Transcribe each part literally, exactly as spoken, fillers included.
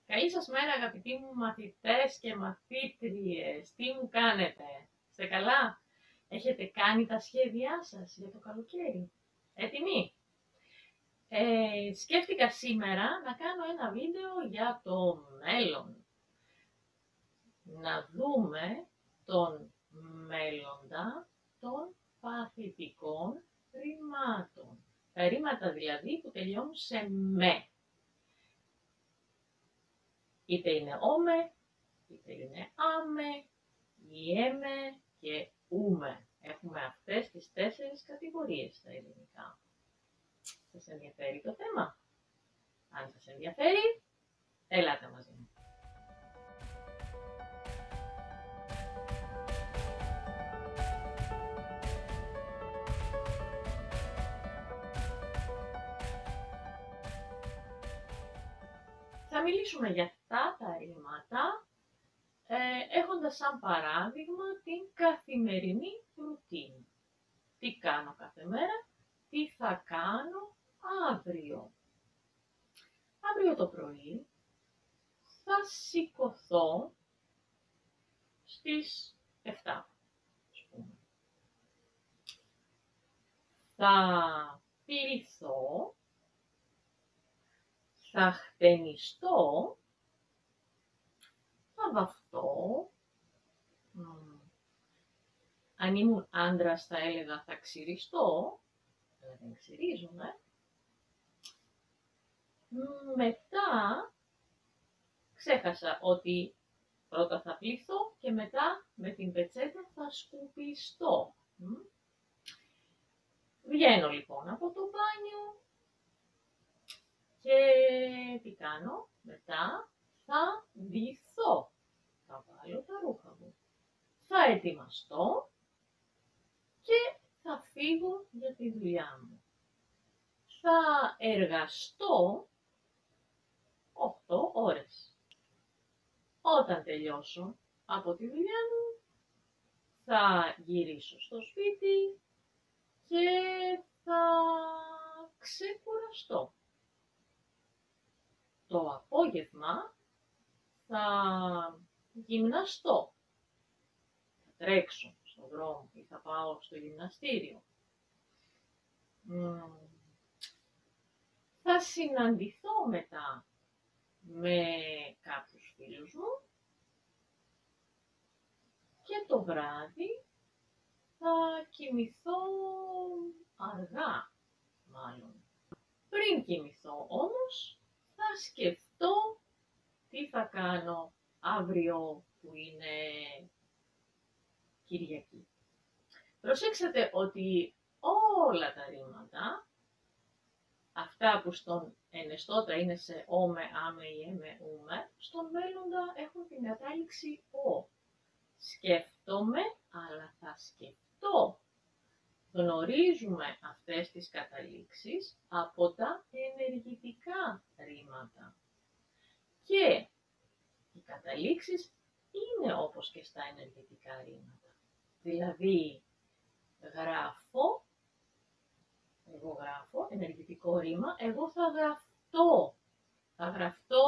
Καλή σας μέρα αγαπητοί μου μαθητές και μαθήτριες. Τι μου κάνετε? Είστε καλά? Έχετε κάνει τα σχέδιά σας για το καλοκαίρι? Έτοιμοι? Ε, σκέφτηκα σήμερα να κάνω ένα βίντεο για το μέλλον. Να δούμε τον μέλλοντα των παθητικών ρημάτων. Τα ρήματα δηλαδή που τελειώνουν σε με. Είτε είναι όμε, είτε είναι άμε, ιέμε και ούμε. Έχουμε αυτές τις τέσσερις κατηγορίες στα ελληνικά. Σας ενδιαφέρει το θέμα? Αν σας ενδιαφέρει, ελάτε μαζί μου. Θα μιλήσουμε για αυτά τα ρήματα, ε, έχοντας σαν παράδειγμα την καθημερινή ρουτίνη. Τι κάνω κάθε μέρα, τι θα κάνω αύριο. Αύριο το πρωί θα σηκωθώ στις επτά, ας πούμε. Θα πληθώ, θα χτενιστώ, θα βαφτώ. Mm. Αν ήμουν άντρας θα έλεγα θα ξυριστώ, αλλά δεν ξυρίζομαι. Μετά ξέχασα ότι πρώτα θα πληθώ και μετά με την πετσέτα θα σκουπιστώ. Mm. Βγαίνω λοιπόν από το μπάνιο και τι κάνω? Μετά θα ντυθώ, θα βάλω τα ρούχα μου, θα ετοιμαστώ και θα φύγω για τη δουλειά μου. Θα εργαστώ οκτώ ώρες. Όταν τελειώσω από τη δουλειά μου, θα γυρίσω στο σπίτι και θα ξεκουραστώ. Το απόγευμα θα γυμναστώ. Θα τρέξω στον δρόμο ή θα πάω στο γυμναστήριο. Mm. Θα συναντηθώ μετά με κάποιους φίλους μου και το βράδυ θα κοιμηθώ αργά μάλλον. Πριν κοιμηθώ όμως θα σκεφτώ τι θα κάνω αύριο που είναι Κυριακή. Προσέξτε ότι όλα τα ρήματα, αυτά που στον ενεστώτα είναι σε όμε, άμε, ιέμε, ούμε, στον μέλλοντα έχουν την κατάληξη ο. Σκέφτομαι, αλλά θα σκεφτώ. Γνωρίζουμε αυτές τις καταλήξεις από τα ενεργητικά ρήματα. Και οι καταλήξεις είναι όπως και στα ενεργητικά ρήματα. Δηλαδή, γράφω, εγώ γράφω, ενεργητικό ρήμα, εγώ θα γραφτώ. Θα γραφτώ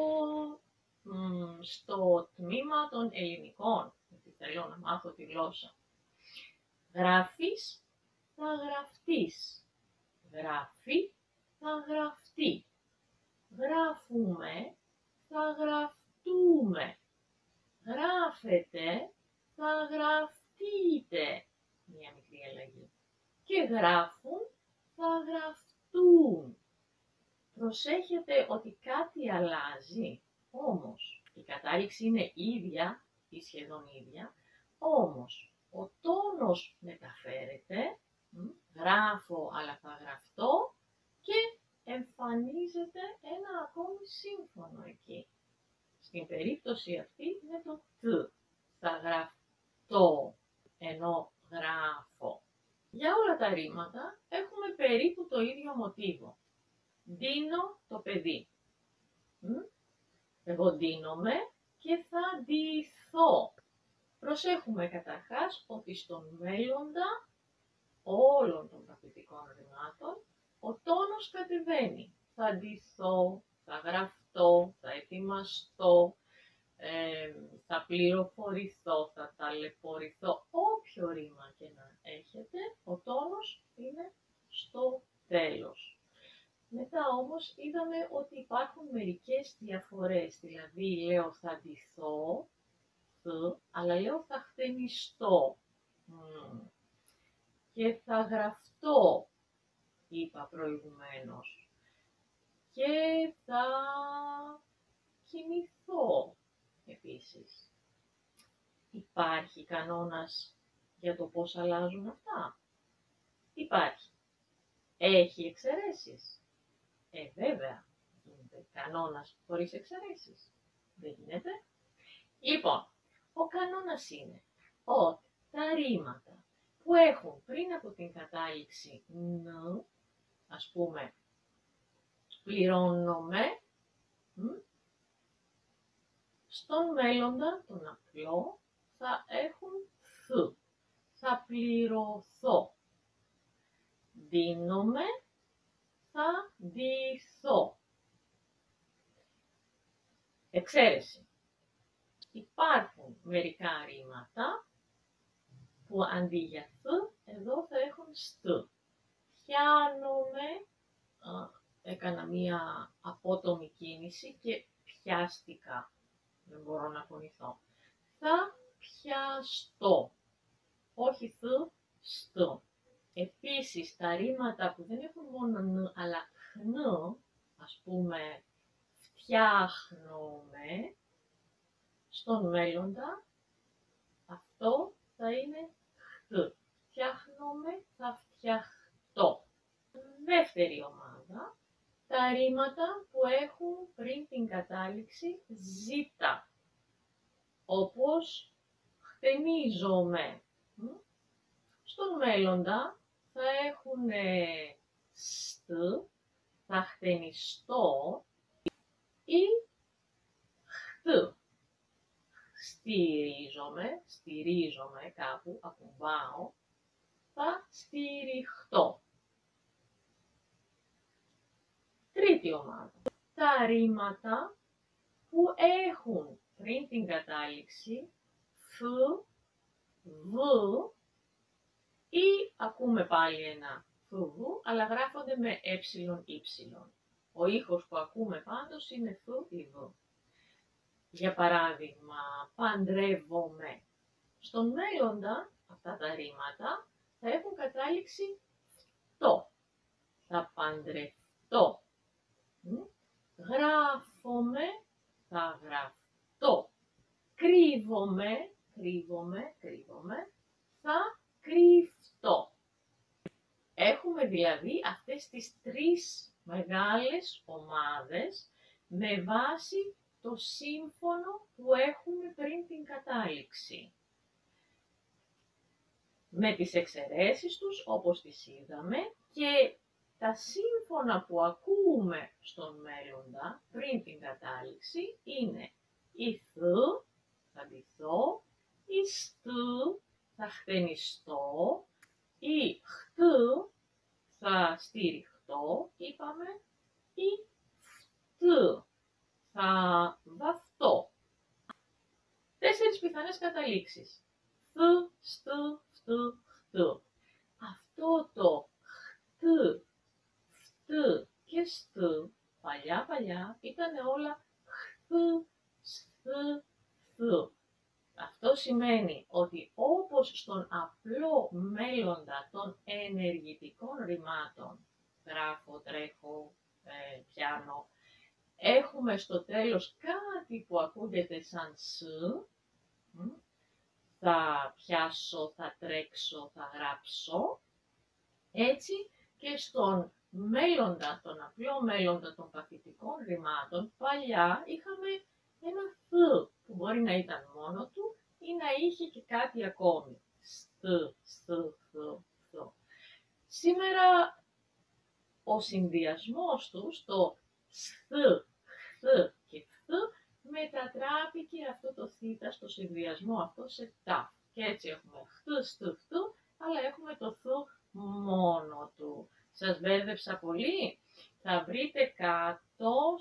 μ, στο τμήμα των ελληνικών, γιατί θέλω να μάθω τη γλώσσα. Γράφεις, θα γραφτείς. Γράφει, θα γραφτεί. Γράφουμε, θα γραφτούμε. Γράφετε, θα γραφτείτε. Μια μικρή αλλαγή. Και γράφουν, θα γραφτούν. Προσέχετε ότι κάτι αλλάζει, όμως η κατάληξη είναι ίδια ή σχεδόν ίδια, όμως ο τόνος μεταφέρεται, γράφω αλλά θα γραφτώ και εμφανίζεται ένα ακόμη σύμφωνο εκεί. Στην περίπτωση αυτή είναι το τ, θα γραφτώ, ενώ γράφω. Για όλα τα ρήματα έχουμε περίπου το ίδιο μοτίβο. Ντύνω το παιδί. Εγώ ντύνομαι και θα ντυθώ. Προσέχουμε καταρχάς ότι στον μέλλοντα όλων των παθητικών ρημάτων ο τόνος κατεβαίνει. Θα ντυθώ, θα γραφτώ, ετοιμαστώ, θα ετοιμαστώ, ε, θα πληροφορηθώ, θα ταλαιπωρηθώ, όποιο ρήμα και να έχετε, ο τόνος είναι στο τέλος. Μετά όμως είδαμε ότι υπάρχουν μερικές διαφορές, δηλαδή λέω θα ντυθώ, θ, αλλά λέω θα χτενιστώ μ, και θα γραφτώ, είπα προηγουμένως, και θα κοιμηθώ επίσης. Υπάρχει κανόνας για το πώς αλλάζουν αυτά? Υπάρχει. Έχει εξαιρέσεις? Ε, βέβαια, γίνεται κανόνας χωρίς εξαιρέσεις. Δεν γίνεται. Λοιπόν, ο κανόνας είναι ότι τα ρήματα που έχουν πριν από την κατάληξη ν, ας πούμε, πληρώνομαι, μ, στον μέλλοντα, τον απλό, θα έχουν θ. Θα πληρωθώ. Δίνομαι, θα ντυθώ. Εξαίρεση. Υπάρχουν μερικά ρήματα που αντί για θ, εδώ θα έχουν στ. Πιάνομαι, α, έκανα μία απότομη κίνηση και πιάστηκα. Δεν μπορώ να φωνηθώ. Θα πιαστώ. Όχι θ, στ. Επίσης, τα ρήματα που δεν έχουν μόνο ν, αλλά χν, ας πούμε, φτιάχνομαι, στον μέλλοντα, αυτό θα είναι χτ. Φτιάχνομαι, θα φτιαχτώ. Δεύτερη ομάδα, τα ρήματα που έχουν πριν την κατάληξη ζήτα, όπως χτενίζομαι. Στον μέλλοντα θα έχουν στ, θα χτενιστώ ή χτ. Στηρίζομαι, στηρίζομαι κάπου, ακουμπάω, θα στηριχτώ. Τρίτη ομάδα. Τα ρήματα που έχουν πριν την κατάληξη φ, β ή ακούμε πάλι ένα φ, αλλά γράφονται με ε, ύ. Ο ήχος που ακούμε πάντως είναι φ ή β. Για παράδειγμα, παντρεύομαι. Στον μέλλοντα, αυτά τα ρήματα θα έχουν κατάληξη φτώ. Θα παντρευτώ. Γράφομαι, θα γραφτώ. Κρύβομαι, κρύβομαι, κρύβομαι, θα κρυφτώ. Έχουμε δηλαδή αυτές τις τρεις μεγάλες ομάδες με βάση το σύμφωνο που έχουμε πριν την κατάληξη. Με τις εξαιρέσεις τους, όπως τις είδαμε, και τα σύμφωνα που ακούμε στον μέλλοντα πριν την κατάληξη είναι η θ, θα ντυθώ, η στ, θα χτενιστώ, η χτ, θα στηριχτώ, είπαμε, η φτ, θα βαφτώ. Τέσσερις πιθανές καταλήξεις. Θ, στ, φτ, χτ. Αυτό το χτ, φτ και στ, παλιά παλιά, ήταν όλα χθ, σθ, θ. Αυτό σημαίνει ότι όπως στον απλό μέλλοντα των ενεργητικών ρημάτων, γράφω, τρέχω, ε, πιάνω, έχουμε στο τέλος κάτι που ακούγεται σαν σ, θα πιάσω, θα τρέξω, θα γράψω, έτσι και στον μέλλοντα, τον απλό μέλλοντα των παθητικών ρημάτων, παλιά είχαμε ένα θ που μπορεί να ήταν μόνο του ή να είχε και κάτι ακόμη. Στ, στ, θ, θ. Σήμερα ο συνδυασμός τους, το σθ, χθ και φθ, μετατράπηκε αυτό το θ στο συνδυασμό αυτό σε τα. Και έτσι έχουμε χθ, στ, φθ, αλλά έχουμε το θ μόνο του. Σας μπέρδεψα πολύ? Θα βρείτε κάτω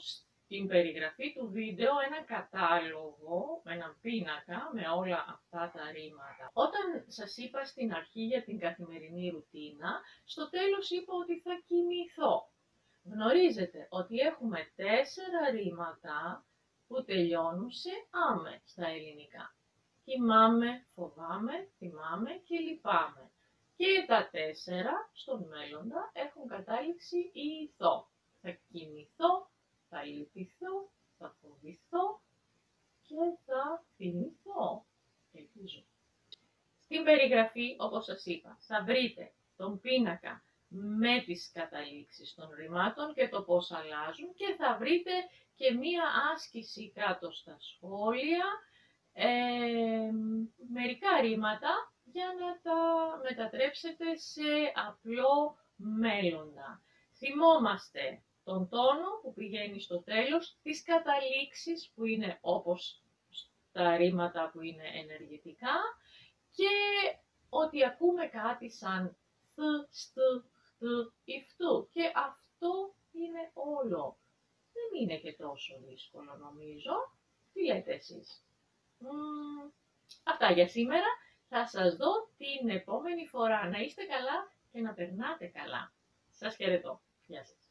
στην περιγραφή του βίντεο ένα κατάλογο, με έναν πίνακα με όλα αυτά τα ρήματα. Όταν σας είπα στην αρχή για την καθημερινή ρουτίνα, στο τέλος είπα ότι θα κοιμηθώ. Γνωρίζετε ότι έχουμε τέσσερα ρήματα που τελειώνουν σε άμε στα ελληνικά. Κοιμάμαι, φοβάμαι, θυμάμαι και λυπάμαι. Και τα τέσσερα στον μέλλοντα έχουν κατάληξη ηθώ. Θα κοιμηθώ, θα λυπηθώ, θα φοβηθώ και θα θυμηθώ. Ελπίζω. Στην περιγραφή, όπως σας είπα, θα βρείτε τον πίνακα με τις καταλήξεις των ρημάτων και το πώς αλλάζουν και θα βρείτε και μία άσκηση κάτω στα σχόλια, ε, μερικά ρήματα για να τα μετατρέψετε σε απλό μέλλοντα. Θυμόμαστε τον τόνο που πηγαίνει στο τέλος, τις καταλήξεις που είναι όπως τα ρήματα που είναι ενεργητικά και ότι ακούμε κάτι σαν θ, στ, χτ, υφτού και αυτό είναι όλο. Δεν είναι και τόσο δύσκολο νομίζω. Τι λέτε εσείς? Μ, αυτά για σήμερα. Θα σας δω την επόμενη φορά. Να είστε καλά και να περνάτε καλά. Σας χαιρετώ. Γεια σας.